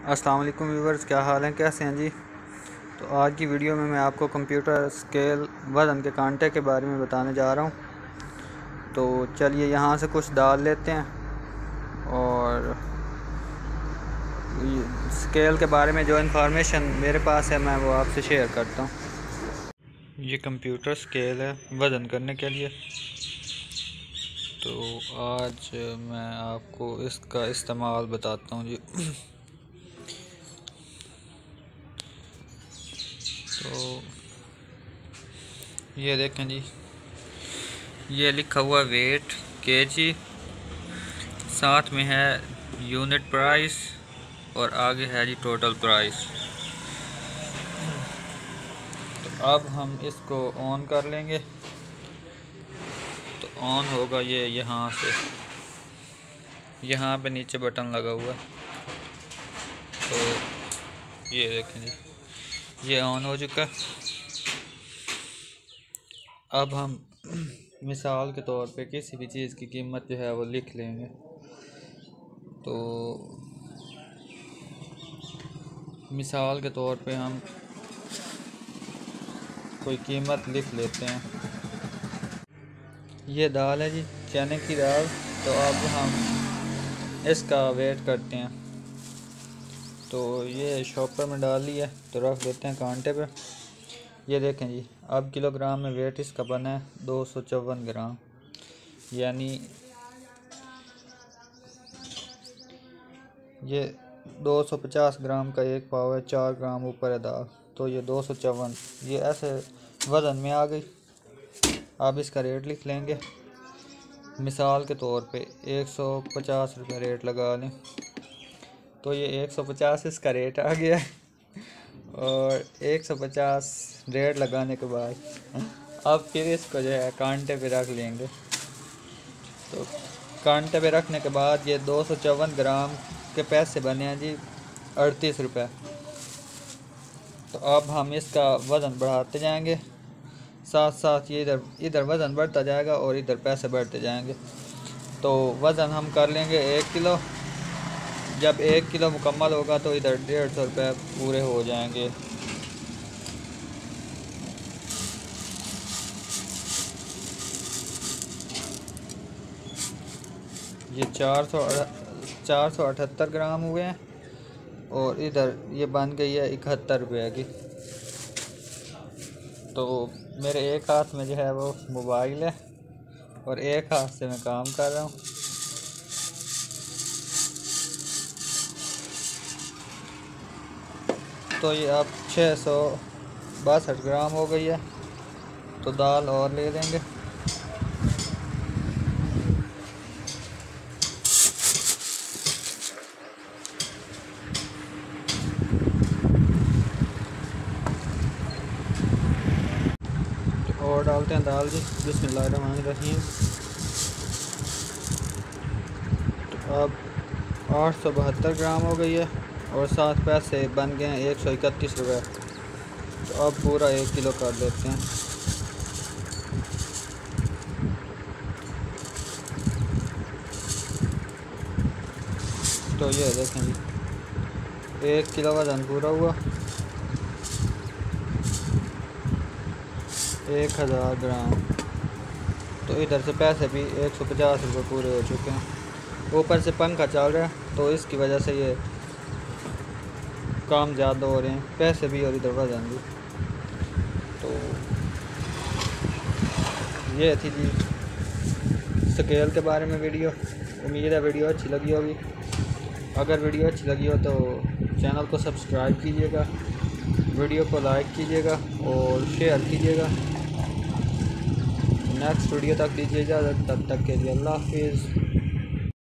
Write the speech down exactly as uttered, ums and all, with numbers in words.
अस्सलाम वालेकुम व्यूवर्स, क्या हाल हैं, कैसे हैं जी। तो आज की वीडियो में मैं आपको कंप्यूटर स्केल वज़न के कांटे के बारे में बताने जा रहा हूं। तो चलिए यहाँ से कुछ डाल लेते हैं और स्केल के बारे में जो इन्फॉर्मेशन मेरे पास है मैं वो आपसे शेयर करता हूं। ये कंप्यूटर स्केल है वज़न करने के लिए। तो आज मैं आपको इसका इस्तेमाल बताता हूँ जी। तो ये देखें जी, ये लिखा हुआ वेट केजी, साथ में है यूनिट प्राइस और आगे है जी टोटल प्राइस। तो अब हम इसको ऑन कर लेंगे। तो ऑन होगा ये यहाँ से, यहाँ पे नीचे बटन लगा हुआ है। तो ये देखें जी, ये ऑन हो चुका है। अब हम मिसाल के तौर पे किसी भी चीज़ की कीमत जो है वो लिख लेंगे। तो मिसाल के तौर पे हम कोई कीमत लिख लेते हैं। ये दाल है जी, चने की दाल। तो अब हम इसका वेट करते हैं। तो ये शॉपर में डाल लिया, तो रख देते हैं कांटे पे। ये देखें जी, अब किलोग्राम में वेट इसका बना है दो सौ चौवन ग्राम, यानी ये दो सौ पचास ग्राम का एक पाव है, चार ग्राम ऊपर है दाल। तो ये दो सौ चौवन ये ऐसे वज़न में आ गई। अब इसका रेट लिख लेंगे। मिसाल के तौर पे एक सौ पचास रुपये रेट लगा लें। तो ये एक सौ पचास इसका रेट आ गया है। और एक सौ पचास रेट लगाने के बाद अब फिर इसको जो है कांटे पे रख लेंगे। तो कांटे पे रखने के बाद ये दो सौ चौवन ग्राम के पैसे बने हैं जी अड़तीस रुपये। तो अब हम इसका वज़न बढ़ाते जाएंगे, साथ साथ ये इधर इधर वज़न बढ़ता जाएगा और इधर पैसे बढ़ते जाएंगे। तो वज़न हम कर लेंगे एक किलो। जब एक किलो मुकम्मल होगा तो इधर डेढ़ सौ रुपये पूरे हो जाएंगे। ये चार सौ चार सौ अठहत्तर ग्राम हुए हैं और इधर ये बन गई है इकहत्तर रुपये की। तो मेरे एक हाथ में जो है वो मोबाइल है और एक हाथ से मैं काम कर रहा हूँ। तो ये अब छः सौ बासठ ग्राम हो गई है। तो दाल और ले लेंगे। और डालते हैं दाल जी, बिस्मिल्लाहिर्रहमानिर्रहीम। तो अब आठ सौ बहत्तर ग्राम हो गई है और सात पैसे बन गए हैं एक सौ इकतीस रुपये। तो अब पूरा एक किलो कर देते हैं। तो ये देखें जी, एक किलो वज़न पूरा हुआ, एक हज़ार ग्राम। तो इधर से पैसे भी एक सौ पचास रुपये पूरे हो चुके हैं। ऊपर से पंखा चल रहा है तो इसकी वजह से ये काम ज़्यादा हो रहे हैं, पैसे भी और इधर वज़न भी। तो ये थी जी स्केल के बारे में वीडियो। उम्मीद है वीडियो अच्छी लगी होगी। अगर वीडियो अच्छी लगी हो तो चैनल को सब्सक्राइब कीजिएगा, वीडियो को लाइक कीजिएगा और शेयर कीजिएगा। नेक्स्ट वीडियो तक दीजिए इजाज़त, तब तक के लिए अल्लाह हाफिज़।